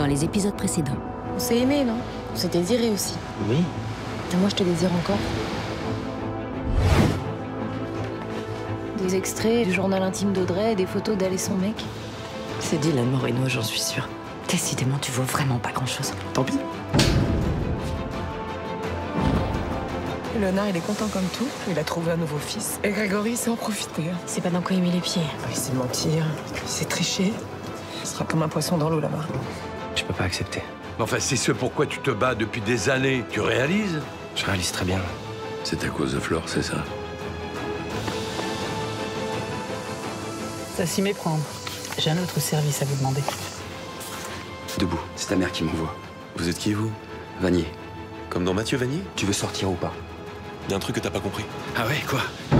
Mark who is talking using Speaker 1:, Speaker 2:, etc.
Speaker 1: dans les épisodes précédents.
Speaker 2: On s'est aimé, non? On s'est désiré aussi.
Speaker 3: Oui.
Speaker 2: Et moi, je te désire encore. Des extraits du journal intime d'Audrey et des photos d'elle et son mec.
Speaker 4: C'est Dylan Moreno, j'en suis sûre. Décidément, tu vaux vraiment pas grand-chose.
Speaker 3: Tant pis.
Speaker 5: Léonard, il est content comme tout. Il a trouvé un nouveau fils. Et Grégory sait en profiter.
Speaker 2: C'est pas dans quoi il met les pieds.
Speaker 5: Il sait mentir, il sait tricher. Il sera comme un poisson dans l'eau là-bas.
Speaker 3: Je peux pas accepter.
Speaker 6: Enfin, c'est ce pourquoi tu te bats depuis des années. Tu réalises?
Speaker 3: Je réalise très bien.
Speaker 6: C'est à cause de Flore, c'est ça?
Speaker 7: Ça s'y méprendre. J'ai un autre service à vous demander.
Speaker 3: Debout, c'est ta mère qui m'envoie.
Speaker 8: Vous êtes qui, vous?
Speaker 3: Vanier,
Speaker 8: Comme dans Mathieu Vanier?
Speaker 3: tu veux sortir ou pas?
Speaker 8: Il y a un truc que t'as pas compris.
Speaker 3: Ah ouais, quoi?